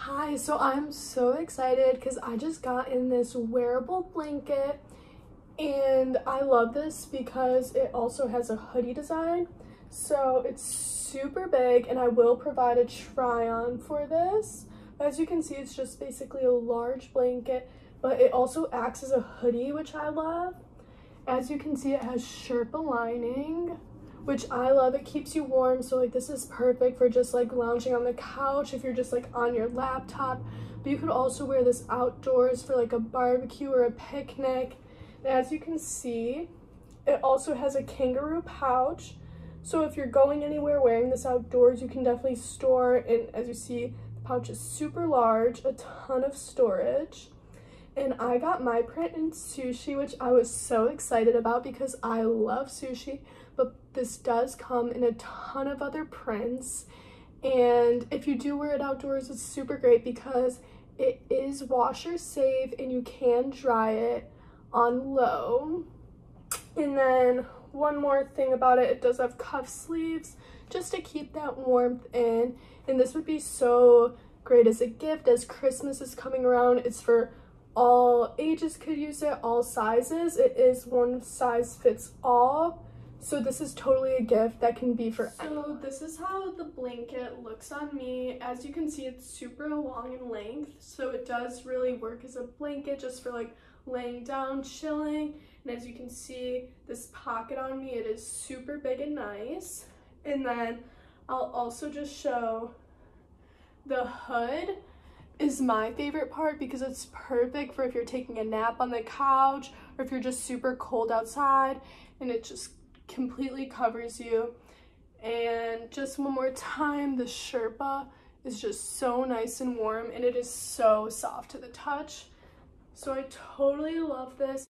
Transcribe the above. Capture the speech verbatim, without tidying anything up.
Hi, so I'm so excited because I just got in this wearable blanket and I love this because it also has a hoodie design. So it's super big and I will provide a try on for this. As you can see, it's just basically a large blanket, but it also acts as a hoodie, which I love. As you can see, it has Sherpa lining, which I love. It keeps you warm, so like this is perfect for just like lounging on the couch if you're just like on your laptop. But you could also wear this outdoors for like a barbecue or a picnic. And as you can see, it also has a kangaroo pouch, so if you're going anywhere wearing this outdoors, you can definitely store. And as you see, the pouch is super large, a ton of storage. And I got my print in sushi, which I was so excited about because I love sushi, but this does come in a ton of other prints. And if you do wear it outdoors, it's super great because it is washer safe and you can dry it on low. And then one more thing about it, it does have cuff sleeves just to keep that warmth in. And this would be so great as a gift as Christmas is coming around. It's for all ages, could use it, all sizes. It is one size fits all, so this is totally a gift that can be for anyone. So this is how the blanket looks on me. As you can see, it's super long in length, so it does really work as a blanket just for like laying down, chilling. And as you can see, this pocket on me, it is super big and nice. And then I'll also just show the hood is my favorite part because it's perfect for if you're taking a nap on the couch or if you're just super cold outside, and it just completely covers you. And just one more time, the Sherpa is just so nice and warm, and it is so soft to the touch. So I totally love this.